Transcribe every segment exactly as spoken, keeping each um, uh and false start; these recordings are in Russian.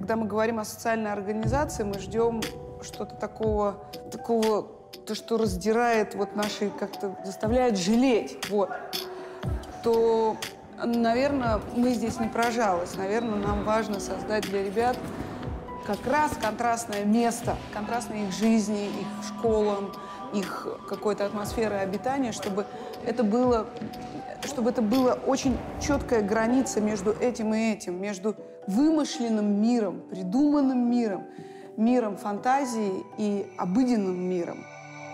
Когда мы говорим о социальной организации, мы ждем что-то такого, такого, то, что раздирает вот наши, как-то заставляет жалеть, вот. То, наверное, мы здесь не прожалось. Наверное, нам важно создать для ребят как раз контрастное место, контрастное их жизни, их школам, их какой-то атмосферы обитания, чтобы это было, чтобы это была очень четкая граница между этим и этим, между вымышленным миром, придуманным миром, миром фантазии и обыденным миром.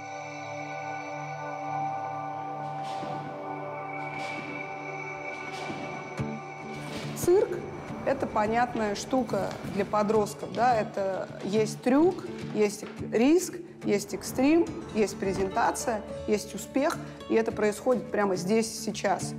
Цирк – это понятная штука для подростков, да, это есть трюк, есть риск, есть экстрим, есть презентация, есть успех, и это происходит прямо здесь, сейчас.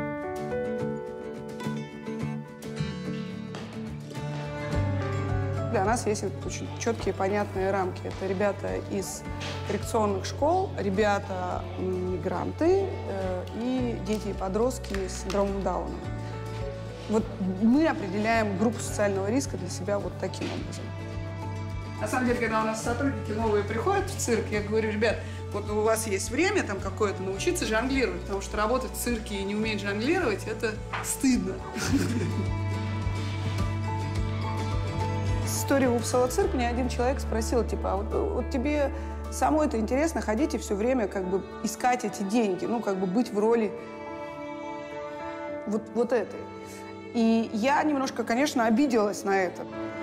Для нас есть вот очень четкие, понятные рамки. Это ребята из коррекционных школ, ребята-мигранты э, и дети и подростки с синдромом Дауна. Вот мы определяем группу социального риска для себя вот таким образом. На самом деле, когда у нас сотрудники новые приходят в цирк, я говорю, ребят, вот у вас есть время там какое-то научиться жонглировать, потому что работать в цирке и не уметь жонглировать – это стыдно. С историей Упсала цирк мне один человек спросил, типа, а вот, вот тебе самой это интересно ходить и все время как бы искать эти деньги, ну, как бы быть в роли вот, вот этой. И я немножко, конечно, обиделась на это.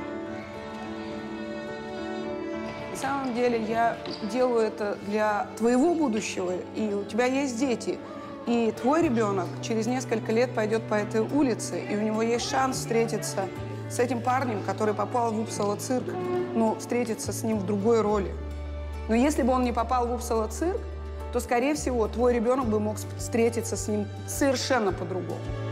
На самом деле я делаю это для твоего будущего, и у тебя есть дети. И твой ребенок через несколько лет пойдет по этой улице, и у него есть шанс встретиться с этим парнем, который попал в Упсала цирк, ну, встретиться с ним в другой роли. Но если бы он не попал в Упсала цирк, то, скорее всего, твой ребенок бы мог встретиться с ним совершенно по-другому.